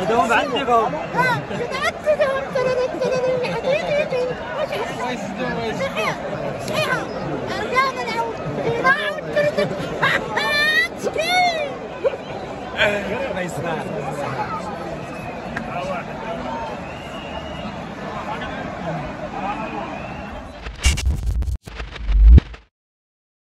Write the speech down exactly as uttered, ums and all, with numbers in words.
دوم بعدكم. ها بعدكم. صحيحة. رجعنا نعود. ما يسمع.